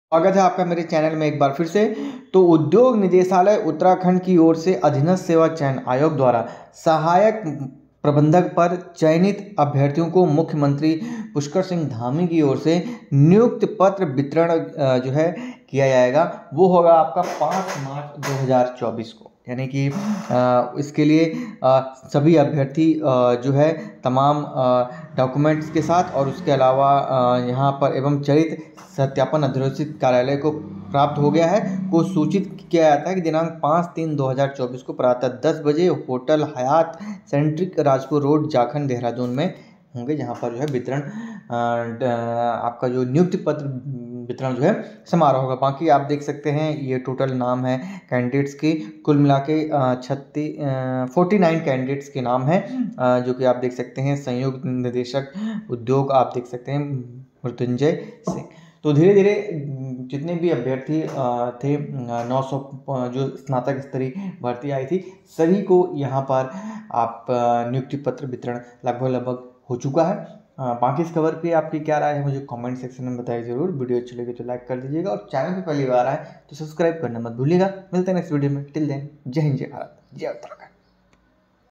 स्वागत है आपका मेरे चैनल में एक बार फिर से। तो उद्योग निदेशालय उत्तराखंड की ओर से अधीनस्थ सेवा चयन आयोग द्वारा सहायक प्रबंधक पर चयनित अभ्यर्थियों को मुख्यमंत्री पुष्कर सिंह धामी की ओर से नियुक्ति पत्र वितरण जो है किया जाएगा। वो होगा आपका 5 मार्च 2024 को, यानी कि इसके लिए सभी अभ्यर्थी जो है तमाम डॉक्यूमेंट्स के साथ और उसके अलावा यहाँ पर एवं चरित सत्यापन अधोषित कार्यालय को प्राप्त हो गया है, को सूचित किया जाता है कि दिनांक 5/3/2024 को प्रातः 10 बजे hotel Hyatt Centric Rajpur road Jakhan Dehradun में होंगे, जहाँ पर जो है वितरण आपका जो नियुक्ति पत्र वितरण जो है समारोह होगा। बाकी आप देख सकते हैं ये टोटल नाम है कैंडिडेट्स की, कुल मिला के 49 कैंडिडेट्स के नाम हैं, जो कि आप देख सकते हैं। संयुक्त निदेशक उद्योग आप देख सकते हैं मृत्युंजय सिंह। तो धीरे धीरे जितने भी अभ्यर्थी थे 900 जो स्नातक स्तरीय भर्ती आई थी, सभी को यहाँ पर आप नियुक्ति पत्र वितरण लगभग हो चुका है। बाकी इस खबर पे आपकी क्या राय है मुझे कमेंट सेक्शन में बताइए ज़रूर। वीडियो अच्छी लगे तो लाइक कर दीजिएगा और चैनल पे पहली बार आए तो सब्सक्राइब करना मत भूलिएगा। मिलते हैं नेक्स्ट वीडियो में। टिल देन जय हिंद, जय भारत, जय उत्तराखंड।